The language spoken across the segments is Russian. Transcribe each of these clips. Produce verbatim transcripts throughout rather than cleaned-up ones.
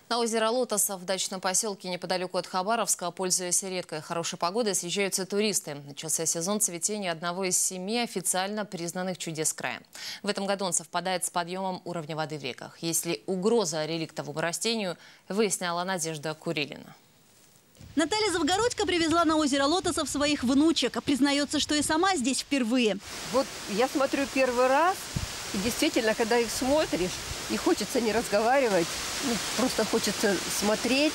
На озеро Лотоса в дачном поселке неподалеку от Хабаровска, пользуясь редкой хорошей погодой, съезжаются туристы. Начался сезон цветения одного из семи официально признанных чудес края. В этом году он совпадает с подъемом уровня воды в реках. Есть ли угроза реликтовому растению, выясняла Надежда Курилина. Наталья Завгородько привезла на озеро Лотосов своих внучек. Признается, что и сама здесь впервые. Вот я смотрю первый раз, и действительно, когда их смотришь, и хочется не разговаривать, ну, просто хочется смотреть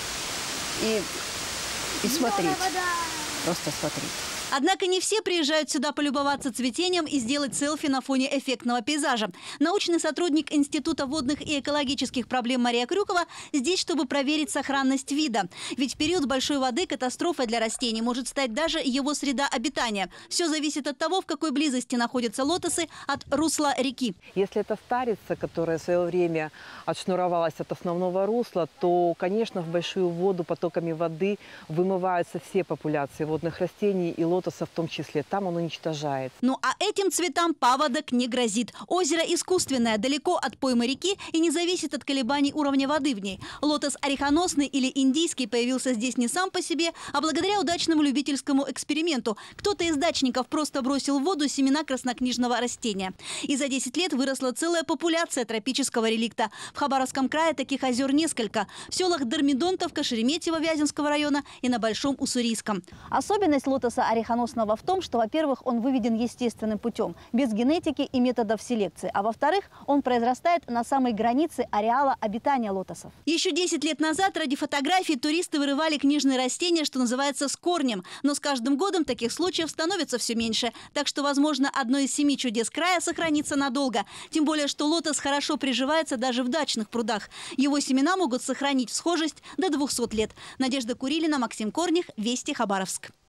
и, и смотреть. Просто смотреть. Однако не все приезжают сюда полюбоваться цветением и сделать селфи на фоне эффектного пейзажа. Научный сотрудник Института водных и экологических проблем Мария Крюкова здесь, чтобы проверить сохранность вида. Ведь в период большой воды катастрофой для растений может стать даже его среда обитания. Все зависит от того, в какой близости находятся лотосы от русла реки. Если это старица, которая в свое время отшнуровалась от основного русла, то, конечно, в большую воду потоками воды вымываются все популяции водных растений и лотосов в том числе. Там он уничтожает. Ну а этим цветам паводок не грозит. Озеро искусственное, далеко от поймы реки и не зависит от колебаний уровня воды в ней. Лотос орехоносный или индийский появился здесь не сам по себе, а благодаря удачному любительскому эксперименту. Кто-то из дачников просто бросил в воду семена краснокнижного растения. И за десять лет выросла целая популяция тропического реликта. В Хабаровском крае таких озер несколько. В селах Дормидонтовка, Шереметьево Вяземского района и на Большом Уссурийском. Особенность лотоса орехоносного в том, что, во-первых, он выведен естественным путем, без генетики и методов селекции. А во-вторых, он произрастает на самой границе ареала обитания лотосов. Еще десять лет назад ради фотографий туристы вырывали книжные растения, что называется, с корнем. Но с каждым годом таких случаев становится все меньше. Так что, возможно, одно из семи чудес края сохранится надолго. Тем более, что лотос хорошо приживается даже в дачных прудах. Его семена могут сохранить схожесть до двухсот лет. Надежда Курилина, Максим Корних, Вести, Хабаровск.